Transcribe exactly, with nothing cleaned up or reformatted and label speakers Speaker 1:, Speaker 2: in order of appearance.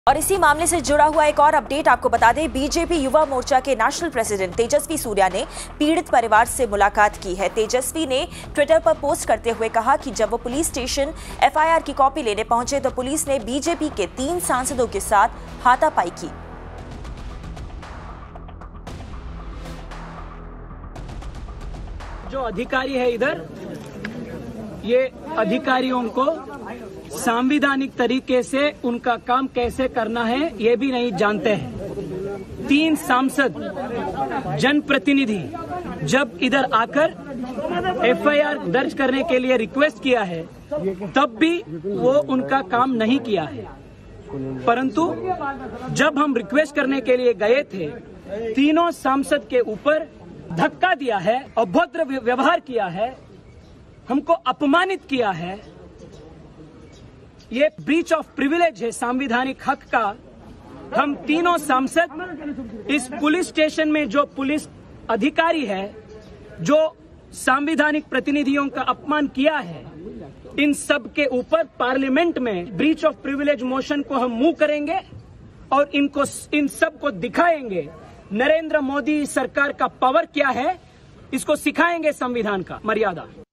Speaker 1: और इसी मामले से जुड़ा हुआ एक और अपडेट आपको बता दें, बीजेपी युवा मोर्चा के नेशनल प्रेसिडेंट तेजस्वी सूर्या ने पीड़ित परिवार से मुलाकात की है। तेजस्वी ने ट्विटर पर पोस्ट करते हुए कहा कि जब वो पुलिस स्टेशन एफआईआर की कॉपी लेने पहुंचे तो पुलिस ने बीजेपी के तीन सांसदों के साथ हाथापाई की।
Speaker 2: जो अधिकारी है इधर, ये अधिकारियों को संवैधानिक तरीके से उनका काम कैसे करना है ये भी नहीं जानते हैं। तीन सांसद जनप्रतिनिधि जब इधर आकर एफआईआर दर्ज करने के लिए रिक्वेस्ट किया है तब भी वो उनका काम नहीं किया है, परंतु जब हम रिक्वेस्ट करने के लिए गए थे तीनों सांसद के ऊपर धक्का दिया है, अभद्र व्यवहार किया है, हमको अपमानित किया है। ये ब्रीच ऑफ प्रिविलेज है, संवैधानिक हक का। हम तीनों सांसद इस पुलिस स्टेशन में जो पुलिस अधिकारी है, जो संवैधानिक प्रतिनिधियों का अपमान किया है, इन सब के ऊपर पार्लियामेंट में ब्रीच ऑफ प्रिविलेज मोशन को हम मूव करेंगे और इनको इन सब को दिखाएंगे नरेंद्र मोदी सरकार का पावर क्या है, इसको सिखाएंगे संविधान का मर्यादा।